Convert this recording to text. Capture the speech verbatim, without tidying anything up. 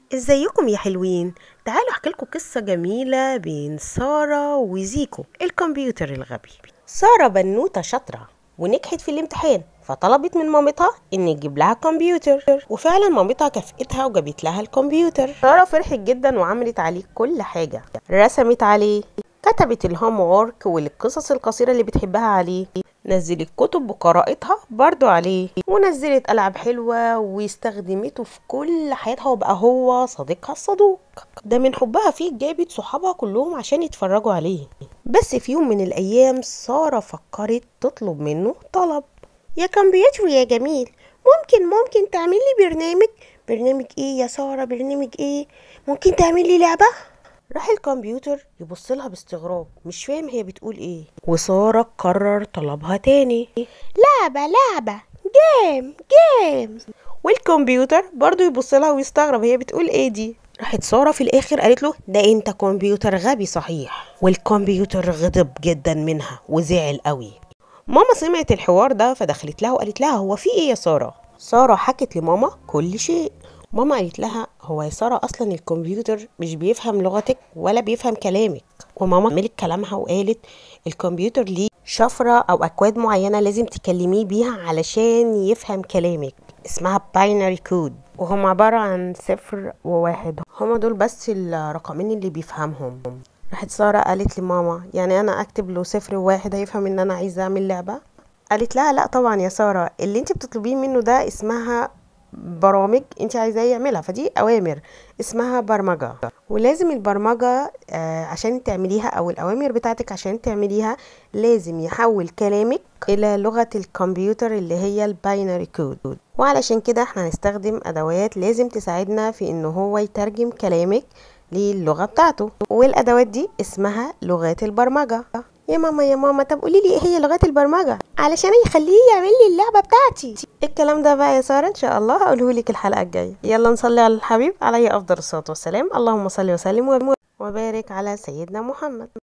ازيكم يا حلوين؟ تعالوا احكي لكم قصة جميلة بين سارة وزيكو الكمبيوتر الغبي. سارة بنوتة شاطرة ونجحت في الامتحان، فطلبت من مامتها ان يجيب لها كمبيوتر، وفعلا مامتها كافئتها وجابت لها الكمبيوتر. سارة فرحت جدا وعملت عليه كل حاجة، رسمت عليه، كتبت الهوم وورك والقصص القصيرة اللي بتحبها عليه، نزلت كتب وقراءتها برضو عليه، ونزلت ألعاب حلوة واستخدمته في كل حياتها، وبقى هو صديقها الصدوق. ده من حبها فيه جابت صحابها كلهم عشان يتفرجوا عليه. بس في يوم من الأيام سارة فكرت تطلب منه طلب. يا كمبيوتر يا جميل، ممكن ممكن تعمل لي برنامج؟ برنامج ايه يا سارة؟ برنامج ايه؟ ممكن تعمل لي لعبة؟ راح الكمبيوتر يبص لها باستغراب، مش فاهم هي بتقول ايه. وسارة قرر طلبها تاني، لعبة لعبة، جيم جيم. والكمبيوتر برضو يبص لها ويستغرب هي بتقول ايه دي. راحت سارة في الاخر قالت له ده انت كمبيوتر غبي صحيح. والكمبيوتر غضب جدا منها وزعل قوي. ماما سمعت الحوار ده فدخلت لها وقالت لها هو في ايه يا سارة؟ سارة حكت لماما كل شيء. ماما قالت لها هو يا سارة اصلا الكمبيوتر مش بيفهم لغتك ولا بيفهم كلامك. وماما كملت كلامها وقالت الكمبيوتر ليه شفرة او اكواد معينة لازم تكلميه بيها علشان يفهم كلامك، اسمها باينري كود، وهم عبارة عن صفر وواحد، هما دول بس الرقمين اللي بيفهمهم. راحت سارة قالت لماما يعني انا اكتب له صفر وواحد هيفهم ان انا عايزة اعمل لعبة؟ قالت لها لا طبعا يا سارة، اللي انت بتطلبيه منه ده اسمها برامج انت عايزاه يعملها، فدي اوامر اسمها برمجة، ولازم البرمجة آه عشان تعمليها او الاوامر بتاعتك عشان تعمليها لازم يحول كلامك الى لغة الكمبيوتر اللي هي الباينري كود. وعلشان كده احنا هنستخدم ادوات لازم تساعدنا في ان هو يترجم كلامك للغة بتاعته، والادوات دي اسمها لغات البرمجة. يا ماما يا ماما طب قولي لي ايه هي لغات البرمجة علشان يخليه يعمل لي اللعبة بتاعتي؟ الكلام ده بقى يا سارة ان شاء الله هقوله لك الحلقة الجاية. يلا نصلي على الحبيب عليه افضل الصلاة والسلام. اللهم صل وسلم وبارك على سيدنا محمد.